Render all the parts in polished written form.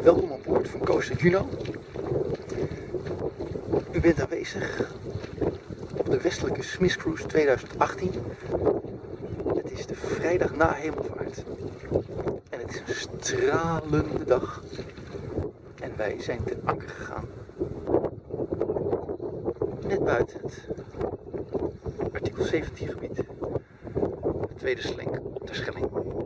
Welkom aan boord van Coaster Juno. U bent aanwezig op de Westelijke Smith Cruise 2018. Het is de vrijdag na hemelvaart. En het is een stralende dag. En wij zijn ten anker gegaan. Net buiten het artikel 17 gebied. De tweede slenk op de Schelling.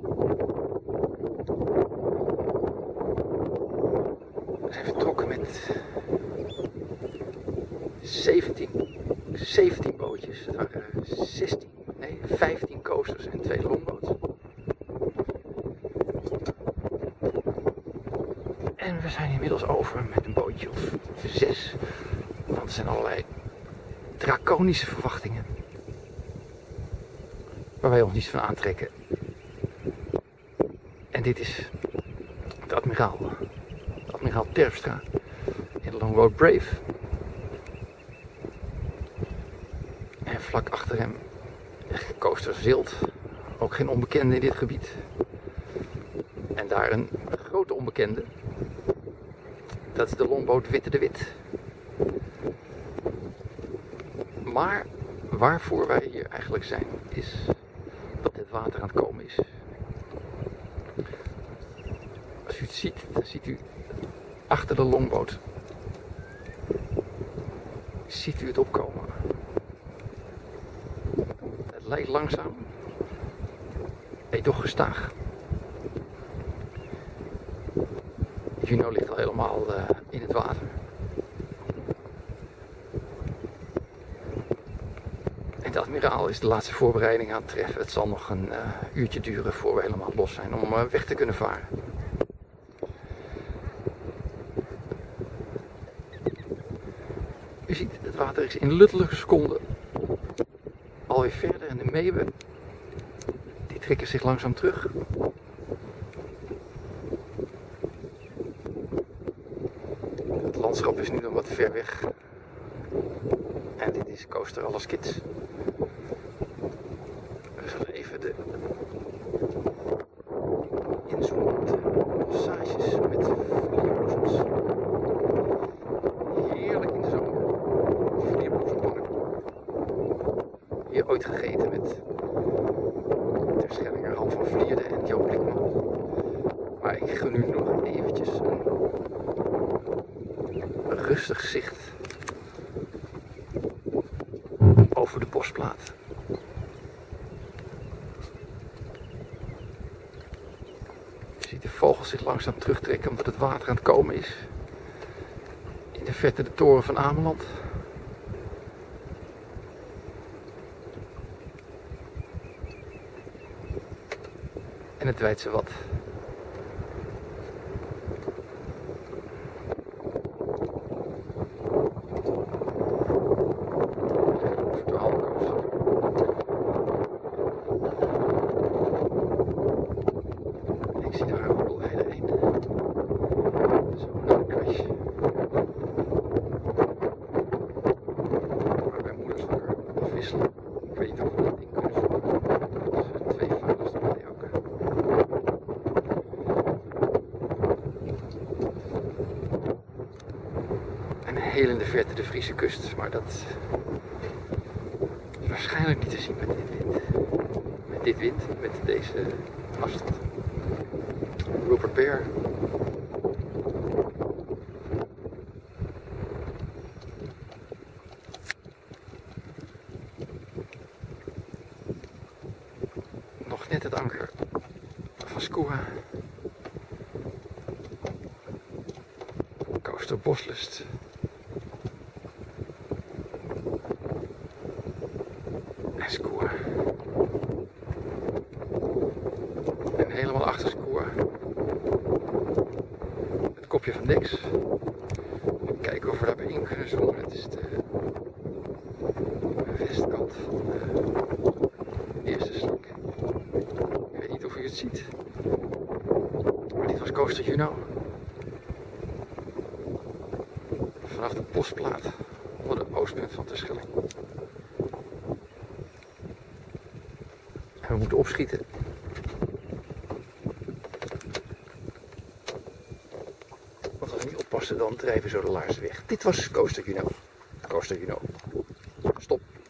We zijn vertrokken met 17 bootjes. Het waren 15 coasters en 2 longboats. En we zijn inmiddels over met een bootje of 6. Want er zijn allerlei draconische verwachtingen. Waar wij ons niets van aantrekken. En dit is de admiraal. Admiraal Terpstra in de Longboat Brave. En vlak achter hem coaster Zilt. Ook geen onbekende in dit gebied. En daar een grote onbekende. Dat is de Longboat Witte de Wit. Maar waarvoor wij hier eigenlijk zijn, is dat dit water aan het komen is. Als u het ziet, dan ziet u achter de longboot. Ziet u het opkomen. Het lijkt langzaam. Nee, toch gestaag. Juno ligt al helemaal in het water. En de admiraal is de laatste voorbereiding aan het treffen. Het zal nog een uurtje duren voor we helemaal los zijn om weg te kunnen varen. U ziet, het water is in luttelijke seconden alweer verder en de meeuwen die trekken zich langzaam terug. Het landschap is nu nog wat ver weg. En dit is Coaster Alles Kids. We zullen even de inzoomen op de passages met vlierbloesems. Heerlijk in de zomer. Vlierbloesempark. Hier ooit gegeten met Terschellinger, Han van Vlierde en Joop Blikman. Maar ik gun u nog eventjes een rustig zicht over de bosplaat. Je ziet de vogels zich langzaam terugtrekken omdat het water aan het komen is. In de verte de toren van Ameland. En het Weidse Wad. Ik zie daar een rodelheide heen. Zo, nou een crash. Maar mijn moeder zal er afwisselen. Ik weet niet of we dat ding kunnen zoeken. Dat zijn 2 vaders erbij ook. En heel in de verte de Friese kust, maar dat is waarschijnlijk niet te zien met dit wind. Met dit wind, met deze afstand. We'll prepare. Nog net het anker van Skua. Coaster Boslust. En Skua. En helemaal achter Skua. Het kopje van Dex. Even kijken of we daarbij in kunnen zoomen. Het is de westkant van de eerste slank. Ik weet niet of u het ziet. Maar dit was Coaster Juno. Vanaf de bosplaat onder de oostpunt van Terschelling. En we moeten opschieten. oppassen, dan drijven zo de laarzen weg. Dit was Coaster Juno. Coaster Juno. Stop.